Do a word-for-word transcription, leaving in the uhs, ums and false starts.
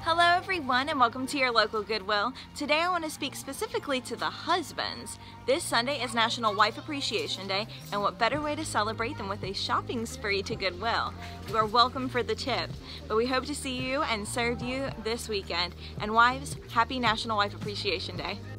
Hello everyone and welcome to your local Goodwill. Today I want to speak specifically to the husbands. This Sunday is National Wife Appreciation Day, and what better way to celebrate than with a shopping spree to Goodwill. You are welcome for the tip, but we hope to see you and serve you this weekend. And wives, happy National Wife Appreciation Day.